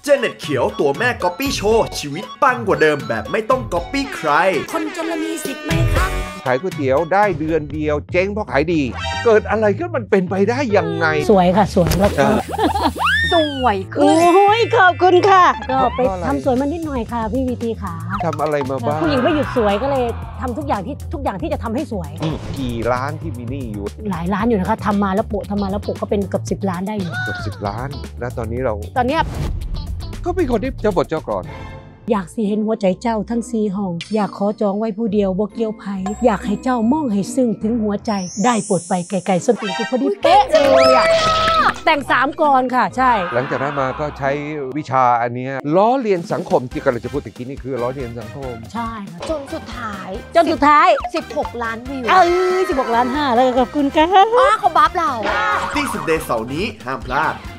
เจเน็ตเขียวตัวแม่ก๊อปปี้โชว์ชีวิตปังกว่าเดิมแบบไม่ต้องก๊อปปี้ใครคนจนละมีสิทธิ์ไหมครับขายก๋วยเตี๋ยวได้เดือนเดียวเจ๊งเพราะขายดีเกิดอะไรขึ้นมันเป็นไปได้ยังไงสวยค่ะสวยแล้วสวยขึ้นโอ้ยขอบคุณค่ะก็ไปทำสวยมานิดหน่อยค่ะพี่วีทีขาทำอะไรมาบ้างผู้หญิงไม่หยุดสวยก็เลยทำทุกอย่างที่จะทำให้สวยกี่ล้านที่มีหนี้อยู่หลายล้านอยู่นะคะทำมาแล้วโปะก็เป็นเกือบ10 ล้านได้อยู่เกือบ10 ล้านแล้วตอนนี้ก็เป็นคนที่เจ้าบทเจ้ากรอนอยากสิเห็นหัวใจเจ้าทั้ง4 ห้องอยากขอจองไว้ผู้เดียวบ่เกี่ยวไผอยากให้เจ้ามองให้ซึ้งถึงหัวใจได้โปรดไปไกลๆส้นตีนกูพอดีเป๊ะเลยอ่ะแต่ง3 กรค่ะใช่หลังจากนั้นมาก็ใช้วิชาอันนี้ล้อเลียนสังคมที่กำลังจะพูดตะกี้นี่คือล้อเลียนสังคมใช่จนสุดท้าย16 ล้านวิว 16.5 ล้านแล้วขอบคุณค่ะเขาบัฟเราที่10 เดย์เสาร์นี้ห้ามพลาด